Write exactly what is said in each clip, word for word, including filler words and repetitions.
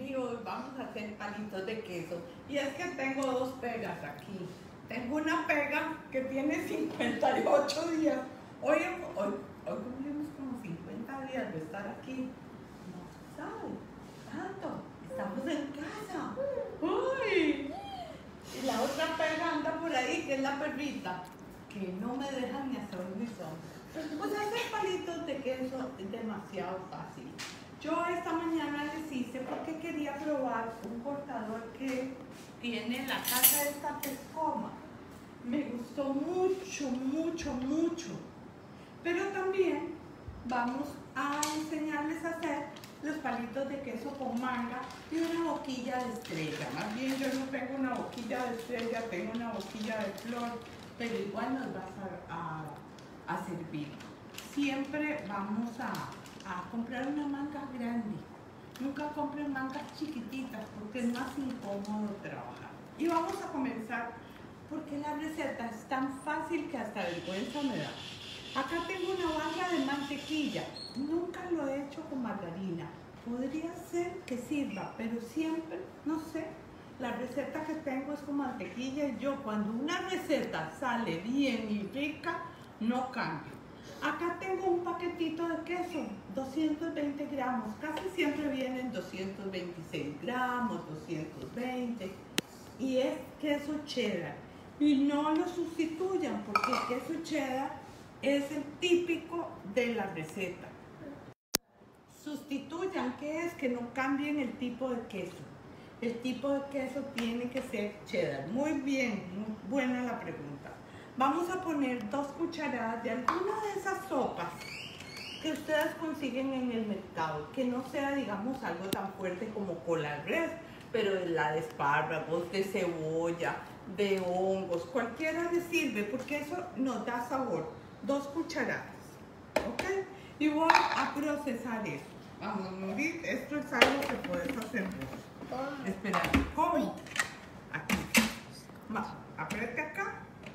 y hoy vamos a hacer palitos de queso. Y es que tengo dos pegas aquí. Tengo una pega que tiene cincuenta y ocho días. Hoy, hoy, hoy cumplimos como cincuenta días de estar aquí. No se sabe tanto. Estamos en casa. ¡Uy! Y la otra pega anda por ahí, que es la perrita, que no me deja ni hacer mi sombra. Pues hacer palitos de queso es demasiado fácil. Yo esta mañana les hice porque quería probar un cortador que tiene la casa de esta Pescoma. Me gustó mucho, mucho, mucho. Pero también vamos a enseñarles a hacer los palitos de queso con manga y una boquilla de estrella. Más bien yo no tengo una boquilla de estrella, tengo una boquilla de flor, pero igual nos va a, a, a servir. Siempre vamos a, a comprar una manga grande. Nunca compren mangas chiquititas porque es más incómodo trabajar. Y vamos a comenzar porque la receta es tan fácil que hasta vergüenza me da. Acá tengo una barra de mantequilla. Nunca lo he hecho con margarina. Podría ser que sirva, pero siempre, no sé, la receta que tengo es con mantequilla y yo cuando una receta sale bien y rica, no cambio. Acá tengo un paquetito de queso, doscientos veinte gramos. Casi siempre vienen doscientos veintiséis gramos, doscientos veinte. Y es queso cheddar. Y no lo sustituyan porque el queso cheddar es el típico de la receta. Sustituyan, ¿qué es? Que no cambien el tipo de queso. El tipo de queso tiene que ser cheddar. Muy bien, muy buena la pregunta. Vamos a poner dos cucharadas de alguna de esas sopas que ustedes consiguen en el mercado, que no sea, digamos, algo tan fuerte como cola res, pero la de espárragos, de cebolla, de hongos, cualquiera le sirve porque eso nos da sabor. Dos cucharadas, ¿ok? Y voy a procesar eso. Vamos, Nurit, esto es algo que puedes hacer vos. Espera, ¿cómo? Aquí. Va, apriete acá.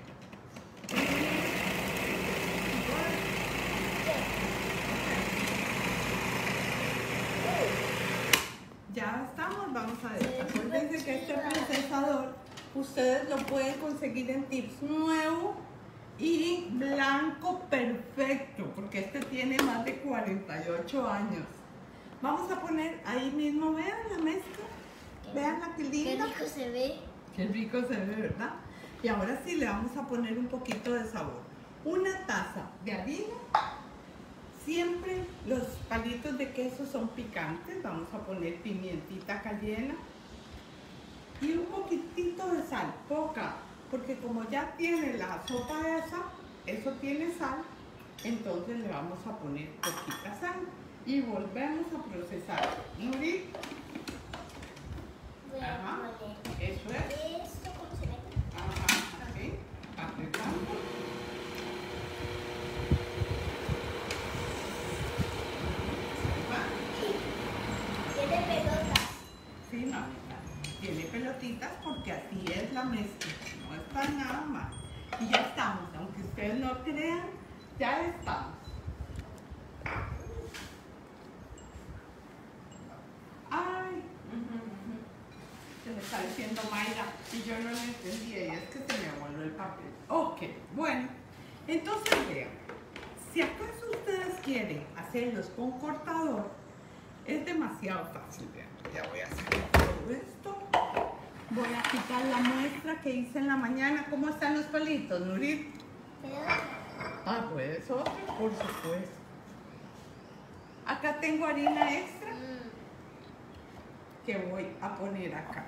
Ya estamos, vamos a ver. Acuérdense que este procesador ustedes lo pueden conseguir en Tips Nuevo y blanco perfecto, porque este tiene más de cuarenta y ocho años. Vamos a poner ahí mismo, vean la mezcla, vean la que linda. Qué rico se ve. Qué rico se ve, ¿verdad? Y ahora sí le vamos a poner un poquito de sabor. Una taza de harina. Siempre los palitos de queso son picantes. Vamos a poner pimientita cayena. Y un poquitito de sal, poca. Porque como ya tiene la sopa esa, eso tiene sal. Entonces le vamos a poner poquita sal. Y volvemos a procesar. Nuri. Ajá. Eso es. ¿Esto cómo se ve? Ajá, así, apretando. Tiene pelotas. Sí, mamita, tiene pelotitas porque así es la mezcla, no está nada mal. Y ya estamos, aunque ustedes no crean, ya estamos. Ay, uh-huh, uh-huh. Se me está diciendo Mayra y yo no lo entendía y es que se me voló el papel. Ok, bueno, entonces vean, si acaso ustedes quieren hacerlos con cortador, es demasiado fácil. Vean, ya voy a hacer todo esto. Voy a quitar la muestra que hice en la mañana. ¿Cómo están los palitos, Nurit? Ah, pues otro, por supuesto. Acá tengo harina extra que voy a poner acá.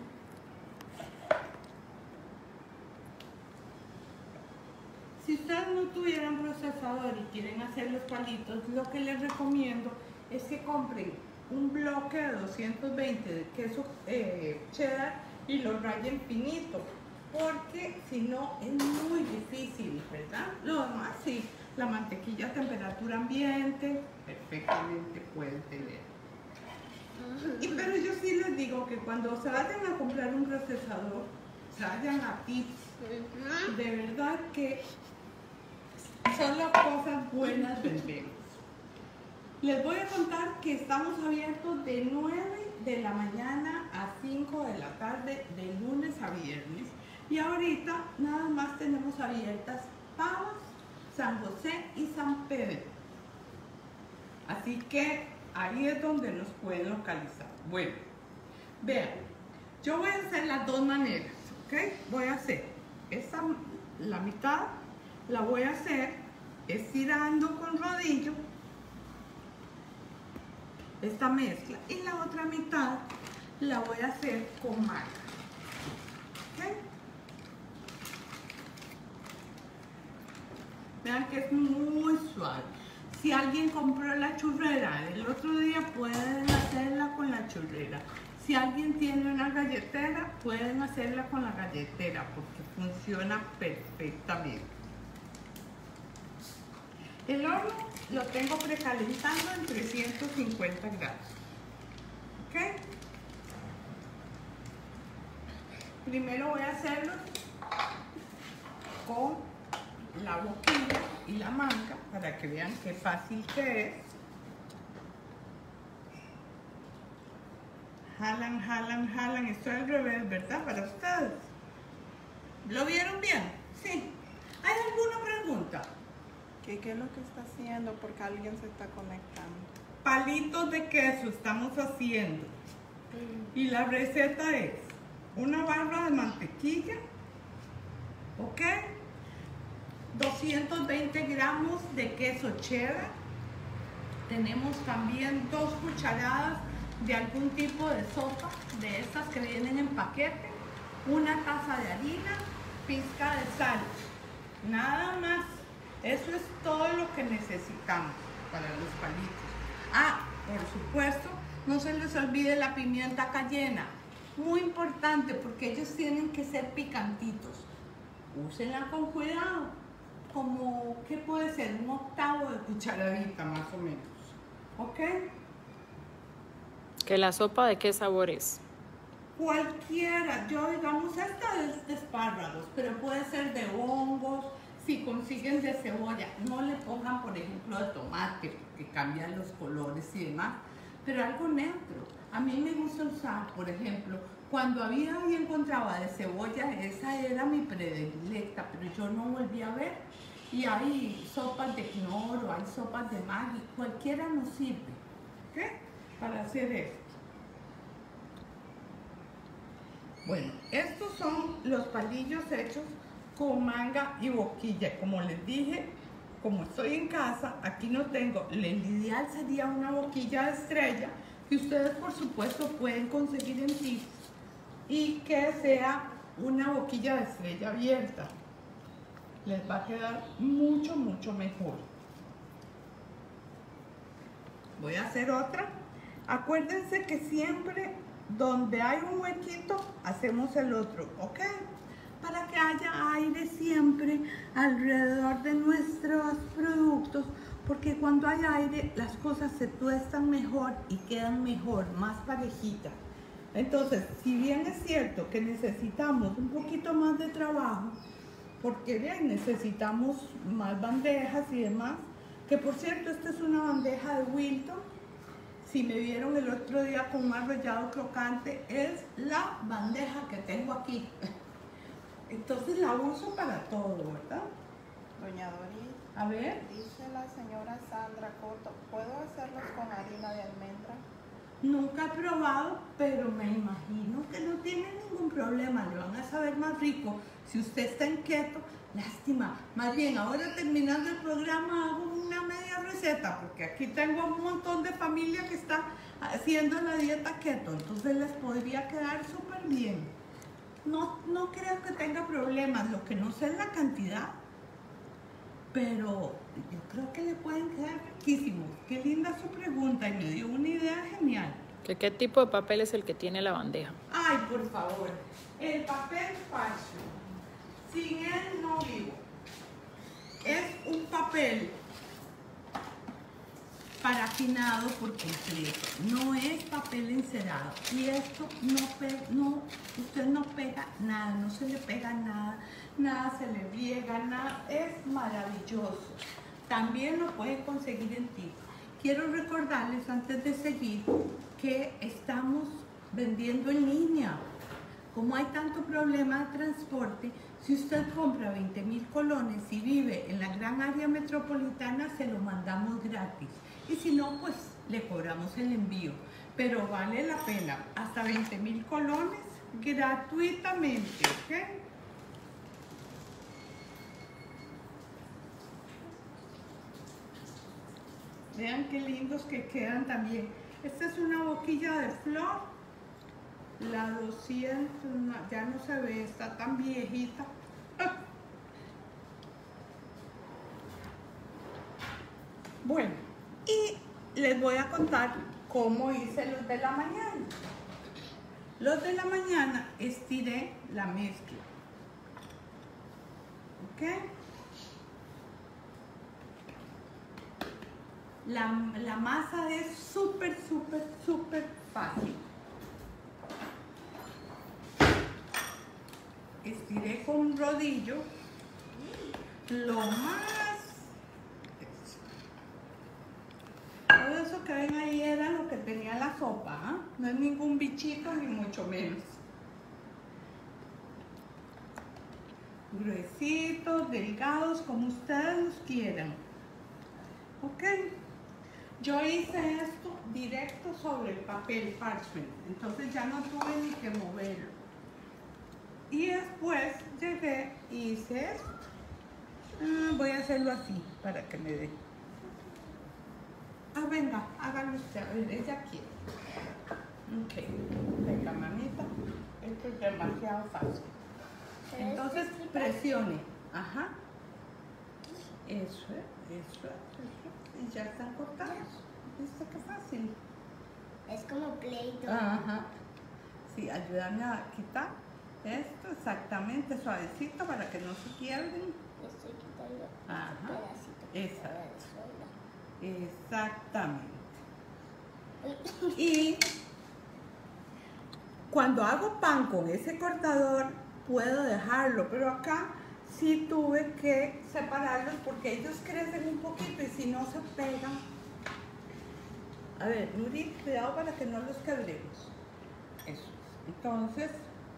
Si ustedes no tuvieran procesador y quieren hacer los palitos, lo que les recomiendo es que compren un bloque de doscientos veinte de queso eh, cheddar y lo rayen finito, porque si no es muy difícil, ¿verdad? Lo demás sí, la mantequilla a temperatura ambiente perfectamente pueden tener. Y, pero yo sí les digo que cuando se vayan a comprar un procesador, se vayan a Tips. De verdad que solo cosas buenas vendemos. Les voy a contar que estamos abiertos de nueve de la mañana la tarde de lunes a viernes. Y ahorita nada más tenemos abiertas Pavas, San José y San Pedro. Así que ahí es donde nos pueden localizar. Bueno, vean, yo voy a hacer las dos maneras, ¿ok? Voy a hacer esta, la mitad, la voy a hacer estirando con rodillo esta mezcla y la otra mitad la voy a hacer con manga. ¿Okay? Vean que es muy suave. Si alguien compró la churrera el otro día, pueden hacerla con la churrera. Si alguien tiene una galletera, pueden hacerla con la galletera porque funciona perfectamente. El horno lo tengo precalentando en trescientos cincuenta grados. ¿Ok? Primero voy a hacerlo con la boquilla y la manga para que vean qué fácil que es. Jalan, jalan, jalan. Esto es al revés, ¿verdad? Para ustedes. ¿Lo vieron bien? Sí. ¿Hay alguna pregunta? ¿Qué, ¿Qué es lo que está haciendo? Porque alguien se está conectando. Palitos de queso estamos haciendo. Y la receta es una barra de mantequilla, ¿ok? doscientos veinte gramos de queso cheddar. Tenemos también dos cucharadas de algún tipo de sopa, de estas que vienen en paquete, una taza de harina, pizca de sal. Nada más. Eso es todo lo que necesitamos para los palitos. Ah, por supuesto, no se les olvide la pimienta cayena. Muy importante porque ellos tienen que ser picantitos. Úsenla con cuidado. Como, ¿qué puede ser? Un octavo de cucharadita más o menos. ¿Ok? ¿Que la sopa de qué sabor es? Cualquiera. Yo, digamos, esta es de espárragos, pero puede ser de hongos. Si consiguen de cebolla, no le pongan, por ejemplo, de tomate, porque cambian los colores y demás, pero algo neutro. A mí me gusta usar, por ejemplo, cuando había y encontraba de cebolla, esa era mi predilecta, pero yo no volví a ver. Y hay sopas de Knorr, hay sopas de Maggi, cualquiera nos sirve, ¿ok? Para hacer esto. Bueno, estos son los palillos hechos con manga y boquilla. Como les dije, como estoy en casa, aquí no tengo. El ideal sería una boquilla de estrella que ustedes por supuesto pueden conseguir en Tips y que sea una boquilla de estrella abierta. Les va a quedar mucho, mucho mejor. Voy a hacer otra. Acuérdense que siempre donde hay un huequito, hacemos el otro, ¿ok? Para que haya aire siempre alrededor de nuestros productos, porque cuando hay aire las cosas se tuestan mejor y quedan mejor, más parejitas. Entonces, si bien es cierto que necesitamos un poquito más de trabajo, porque bien, necesitamos más bandejas y demás, que por cierto, esta es una bandeja de Wilton. Si me vieron el otro día con un arrollado crocante, es la bandeja que tengo aquí. Entonces la uso para todo, ¿verdad? Doña Doris, A ver. dice la señora Sandra Coto, ¿puedo hacerlos con harina de almendra? Nunca he probado, pero me imagino que no tiene ningún problema. Le van a saber más rico. Si usted está en keto, lástima. Más bien, ahora terminando el programa hago una media receta, porque aquí tengo un montón de familia que está haciendo la dieta keto. Entonces les podría quedar súper bien. No, no creo que tenga problemas, lo que no sé es la cantidad, pero yo creo que le pueden quedar riquísimos. Qué linda su pregunta y me dio una idea genial. ¿Que qué tipo de papel es el que tiene la bandeja? Ay, por favor, el papel fashion, sin él no vivo. Es un papel parafinado por completo, no es papel encerado y esto no pega, no, usted no pega nada, no se le pega nada, nada se le riega, nada, es maravilloso. También lo puede conseguir en Tips. Quiero recordarles antes de seguir que estamos vendiendo en línea. como hay tanto problema de transporte, si usted compra veinte mil colones y vive en la gran área metropolitana, se lo mandamos gratis. Y si no, pues le cobramos el envío. Pero vale la pena, hasta veinte mil colones gratuitamente, ¿ok? Vean qué lindos que quedan también. Esta es una boquilla de flor. La doscientos, no, ya no se ve, está tan viejita. Bueno, y les voy a contar cómo hice los de la mañana. Los de la mañana estiré la mezcla. ¿Ok? La, la masa es súper, súper, súper fácil. Estiré con un rodillo lo más... Todo eso que ven ahí era lo que tenía la sopa, ¿eh? No es ningún bichito ni mucho menos. Gruesitos, delgados, como ustedes los quieran. ¿Ok? Yo hice esto directo sobre el papel parchment, entonces ya no tuve ni que moverlo. Y después llegué y hice esto. Ah, voy a hacerlo así para que me dé. Ah, venga, hágalo usted, a ver, ella quiere. Ok, venga, mamita, esto es demasiado fácil. Entonces presione, ajá. Eso es, eso es, eso. Y ya están cortados. ¿Viste qué fácil? Es como Play-Doh. Ajá. Sí, ayúdame a quitar esto exactamente suavecito para que no se quiebren. Estoy quitando Ajá. un pedacito. Exacto. Exactamente. Y cuando hago pan con ese cortador puedo dejarlo, pero acá sí tuve que separarlos porque ellos crecen un poquito y si no se pegan. A ver, Nuri, cuidado para que no los quebremos. Eso. Entonces,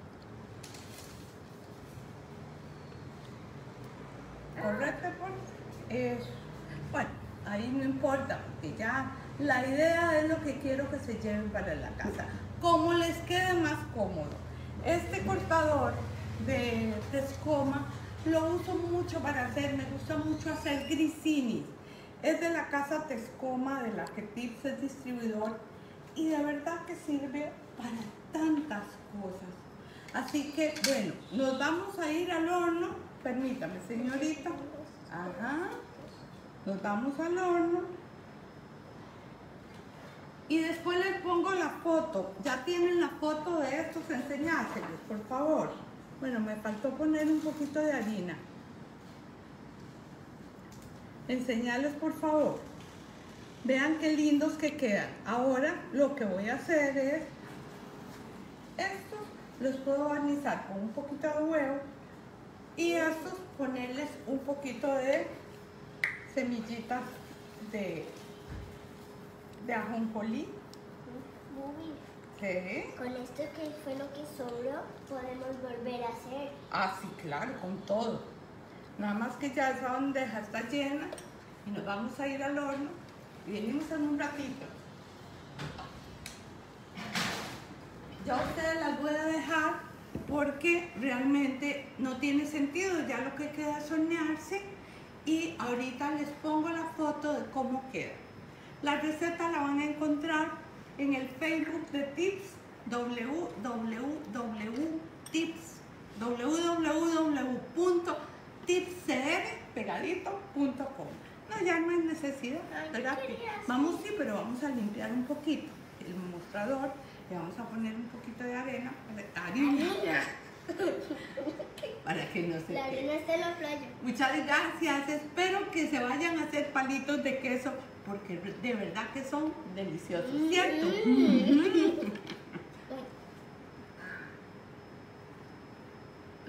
correcto, por eso. Bueno, ahí no importa, porque ya la idea es lo que quiero que se lleven para la casa. Como les quede más cómodo. Este cortador de Tescoma lo uso mucho para hacer, me gusta mucho hacer grisinis. Es de la casa Tescoma, de la que Tips es distribuidor, y de verdad que sirve para tantas cosas. Así que, bueno, nos vamos a ir al horno. Permítame, señorita. Ajá. Nos vamos al horno. Y después les pongo la foto. Ya tienen la foto de estos, enseñárselos, por favor. Bueno, me faltó poner un poquito de harina. Enseñarles, por favor. Vean qué lindos que quedan. Ahora lo que voy a hacer es, estos los puedo barnizar con un poquito de huevo y estos ponerles un poquito de semillitas de, de ajonjolí. Bubi, ¿Qué? con esto que fue lo que sobró, podemos volver a hacer. Ah, sí, claro, con todo. Nada más que ya esa bandeja está llena y nos vamos a ir al horno y venimos en un ratito. Ya ustedes las voy a dejar porque realmente no tiene sentido, ya lo que queda es hornearse y ahorita les pongo la foto de cómo queda. La receta la van a encontrar en el Facebook de Tips, www.tips, www punto tipscr pegadito punto com. No, ya no hay necesidad, Ay, ¿verdad? yo Que quería así. vamos, sí, pero vamos a limpiar un poquito el mostrador, le vamos a poner un poquito de arena, harina, para que no se La pegue. arena está en la playa. Muchas gracias, espero que se vayan a hacer palitos de queso porque de verdad que son deliciosos, ¿cierto?